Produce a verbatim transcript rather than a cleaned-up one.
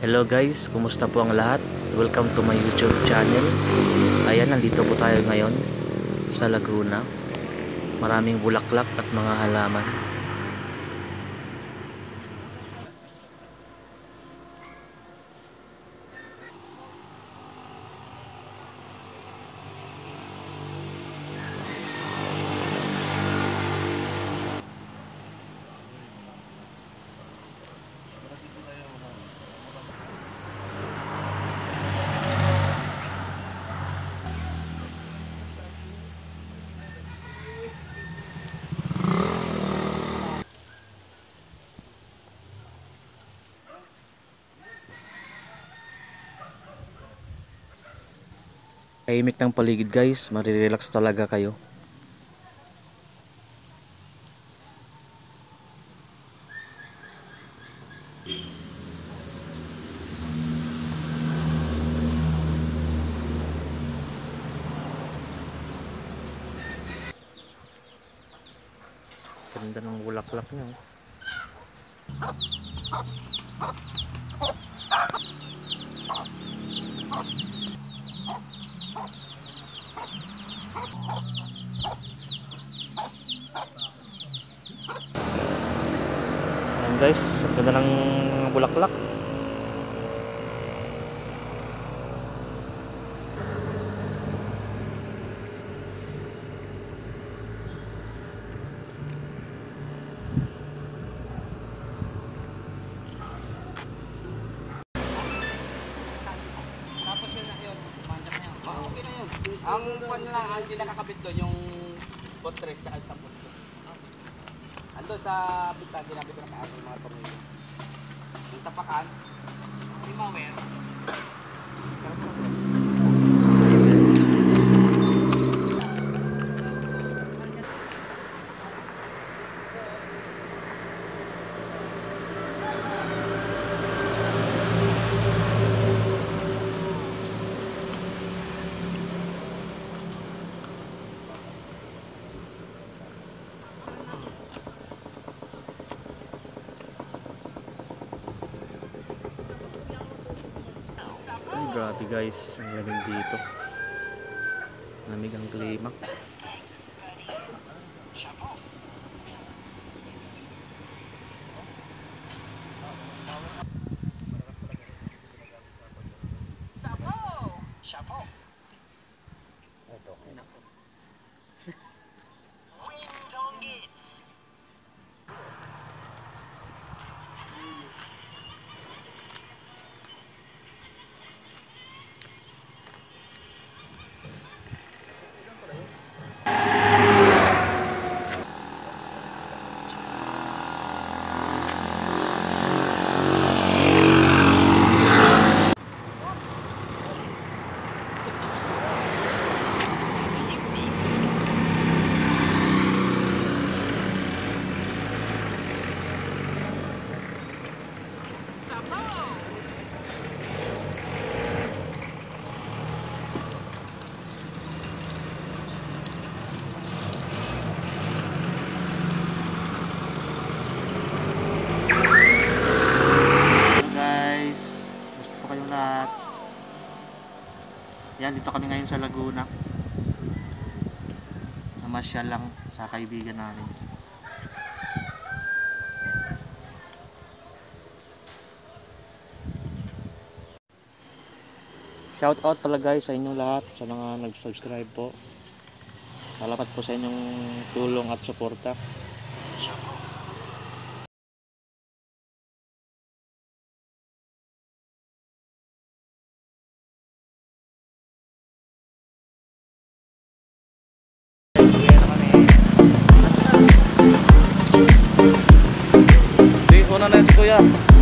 Hello guys, kumusta po ang lahat? Welcome to my YouTube channel. Ayan, nandito po tayo ngayon sa Laguna. Maraming bulaklak at mga halaman. Tahimik ng paligid guys, marirelax talaga kayo. Ganda ng bulaklak niya. Ayan guys, ganda ng bulaklak. Ang pan lang, ang hindi nakakabit doon, yung botres sa altapot. Ando sa bita, ginabit na kaas yung mga pamilya. Yung tapakan, yung mawer. Ay, grabe guys, ang lamig dito. Lamig ang klima. Yan, dito kami ngayon sa Laguna. Namasyal lang sa kaibigan namin. Shout out pala guys sa inyong lahat, sa mga nag-subscribe po. Salamat po sa inyong tulong at suporta. Una na yun si Kuya.